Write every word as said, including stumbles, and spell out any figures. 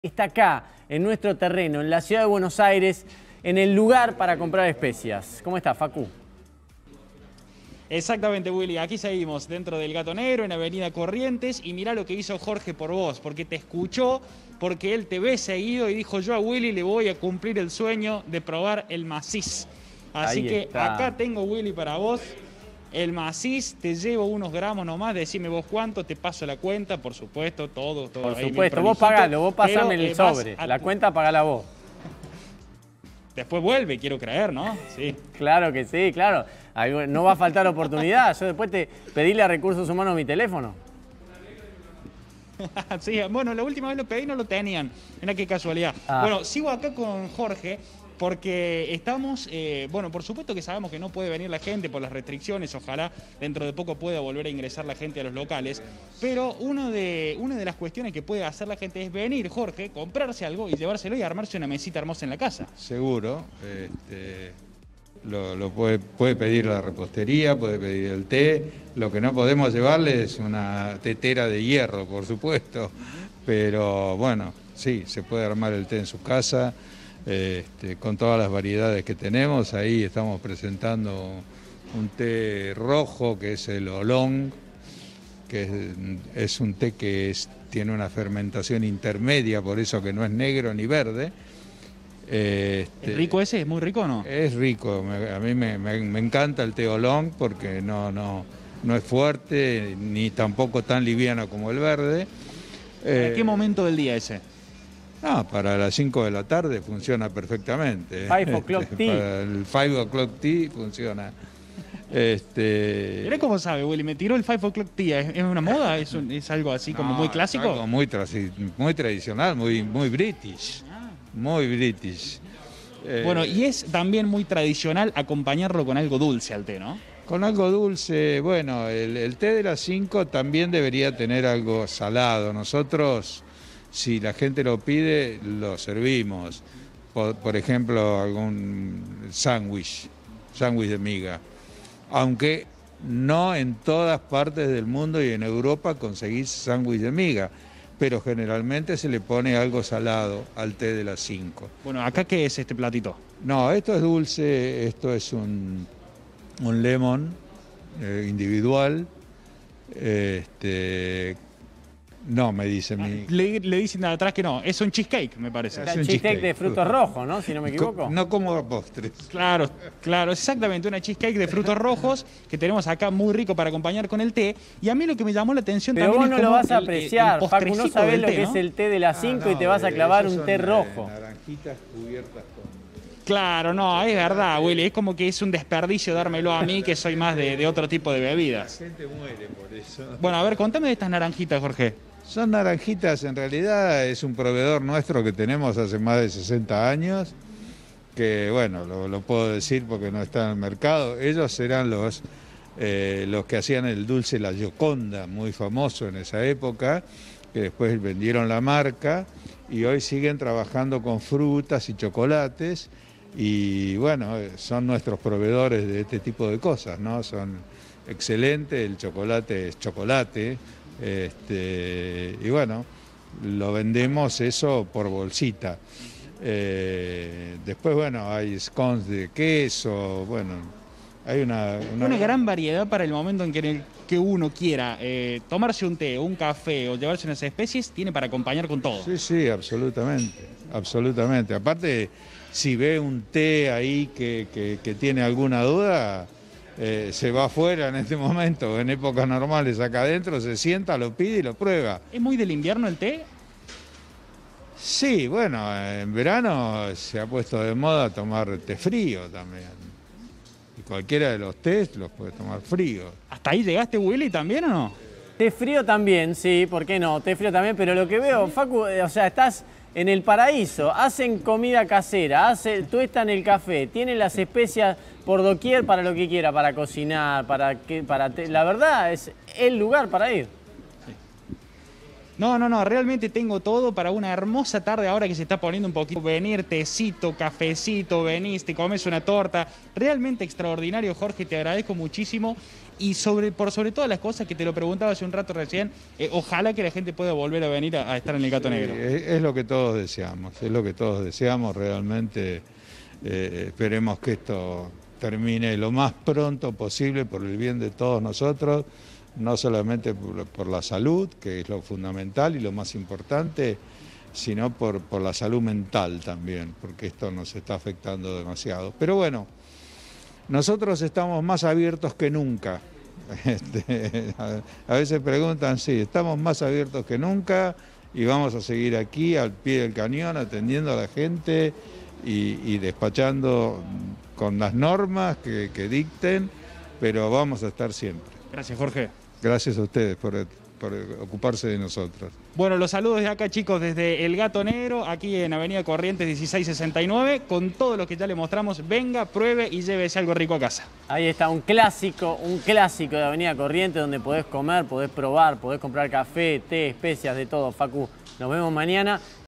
Está acá, en nuestro terreno, en la ciudad de Buenos Aires, en el lugar para comprar especias. ¿Cómo está, Facu? Exactamente, Willy. Aquí seguimos dentro del Gato Negro, en Avenida Corrientes, y mirá lo que hizo Jorge por vos, porque te escuchó, porque él te ve seguido y dijo: yo a Willy le voy a cumplir el sueño de probar el maciz. Así Ahí que está. acá tengo, Willy, para vos el maciz. Te llevo unos gramos nomás, decime vos cuánto, te paso la cuenta, por supuesto, todo, todo. Por ahí bien supuesto, vos prolijito, pagalo, vos pasame pero, el eh, vas sobre. a- La cuenta pagala vos. Después vuelve, quiero creer, ¿no? Sí. Claro que sí, claro. Ahí no va a faltar oportunidad. Yo después te pedíle a Recursos Humanos mi teléfono. Sí, bueno, la última vez lo pedí y no lo tenían. Mira qué casualidad. Ah. Bueno, sigo acá con Jorge porque estamos, eh, bueno, por supuesto que sabemos que no puede venir la gente por las restricciones, ojalá dentro de poco pueda volver a ingresar la gente a los locales, pero uno de, una de las cuestiones que puede hacer la gente es venir, Jorge, comprarse algo y llevárselo y armarse una mesita hermosa en la casa. Seguro. Este, lo lo puede, puede pedir la repostería, puede pedir el té. Lo que no podemos llevarle es una tetera de hierro, por supuesto. Pero bueno, sí, se puede armar el té en su casa, este, con todas las variedades que tenemos. Ahí estamos presentando un té rojo, que es el Oolong, que es, es un té que es, tiene una fermentación intermedia, por eso que no es negro ni verde. Este, ¿Es rico ese? ¿Es muy rico o no? Es rico, me- a mí me, me- me encanta el té Oolong porque no, no, no es fuerte ni tampoco tan liviano como el verde. ¿Para Eh, qué momento del día ese? No, para las cinco de la tarde funciona perfectamente. Five o'clock Este, tea. Para el five o'clock tea funciona. Este, Mirá cómo sabe, Willy, me tiró el five o'clock tea. ¿Es, es una moda? ¿Es, un- es algo así como no, muy es clásico? algo muy, trasi- muy tradicional, muy, muy british. Muy british. Eh, Bueno, y es también muy tradicional acompañarlo con algo dulce al té, ¿no? Con algo dulce, bueno, el, el té de las cinco también debería tener algo salado. Nosotros, si la gente lo pide, lo servimos. Por, por ejemplo, algún sándwich, sándwich de miga. Aunque no en todas partes del mundo y en Europa conseguís sándwich de miga, pero generalmente se le pone algo salado al té de las cinco. Bueno, ¿acá qué es este platito? No, esto es dulce, esto es un, un lemon eh, individual. Este, no, me dice mi... Le, le dicen atrás que no, es un cheesecake, me parece. Es El un cheesecake cheesecake. de frutos rojos, ¿no? Si no me equivoco. No como postres. Claro, claro, es exactamente una cheesecake de frutos rojos que tenemos acá muy rico para acompañar con el té. Y a mí lo que me llamó la atención Pero también vos no es lo como vas a el- el- el apreciar, Facu, no postrecito sabés del lo té, que ¿no? es el té de las cinco y te Ah, vas a no, clavar esos un té son, eh, rojo. naranjitas cubiertas con... Claro, no, es verdad, Willy, es como que es un desperdicio dármelo a mí que soy más de, de otro tipo de bebidas. La gente muere por eso. Bueno, a ver, contame de estas naranjitas, Jorge. Son naranjitas, en realidad es un proveedor nuestro que tenemos hace más de sesenta años, que bueno, lo, lo puedo decir porque no está en el mercado. Ellos eran los, eh, los que hacían el dulce La Gioconda, muy famoso en esa época, que después vendieron la marca y hoy siguen trabajando con frutas y chocolates y bueno, eh, son nuestros proveedores de este tipo de cosas, ¿no? Son excelentes, el chocolate es chocolate. Este, y bueno, lo vendemos eso por bolsita. Eh, después, bueno, hay scones de queso, bueno, hay una... una- Una gran variedad para el momento en que, en el que uno quiera eh, tomarse un té, un café o llevarse unas especies, tiene para acompañar con todo. Sí, sí, absolutamente, absolutamente. Aparte, si ve un té ahí que, que- que tiene alguna duda, eh, se va afuera en este momento, en épocas normales acá adentro, se sienta, lo pide y lo prueba. ¿Es muy del invierno el té? Sí, bueno, en verano se ha puesto de moda tomar té frío también. Y cualquiera de los tés los puede tomar frío. ¿Hasta ahí llegaste, Willy, también o no? Té frío también, sí, ¿por qué no? Té frío también, pero lo que veo, Facu, eh, o sea, estás en el paraíso, hacen comida casera, hace, tuestan el café, tienen las especias por doquier para lo que quiera, para cocinar, para que, para té. La verdad es el lugar para ir. No, no, no, realmente tengo todo para una hermosa tarde ahora que se está poniendo un poquito. Venir, tecito, cafecito, venís, te comes una torta. Realmente extraordinario, Jorge, te agradezco muchísimo. y sobre, por sobre todas las cosas que te lo preguntaba hace un rato recién, eh, ojalá que la gente pueda volver a venir a, a estar en el Gato Negro. Es, es lo que todos deseamos, es lo que todos deseamos realmente. Eh, esperemos que esto termine lo más pronto posible por el bien de todos nosotros, no solamente por, por la salud, que es lo fundamental y lo más importante, sino por, por la salud mental también, porque esto nos está afectando demasiado. Pero bueno, nosotros estamos más abiertos que nunca. Este, a veces preguntan, sí, estamos más abiertos que nunca y vamos a seguir aquí al pie del cañón atendiendo a la gente y, y despachando con las normas que, que dicten, pero vamos a estar siempre. Gracias, Jorge. Gracias a ustedes por, por ocuparse de nosotros. Bueno, los saludos de acá, chicos, desde El Gato Negro, aquí en Avenida Corrientes dieciséis sesenta y nueve, con todo lo que ya le mostramos. Venga, pruebe y llévese algo rico a casa. Ahí está, un clásico, un clásico de Avenida Corrientes donde podés comer, podés probar, podés comprar café, té, especias, de todo, Facu. Nos vemos mañana.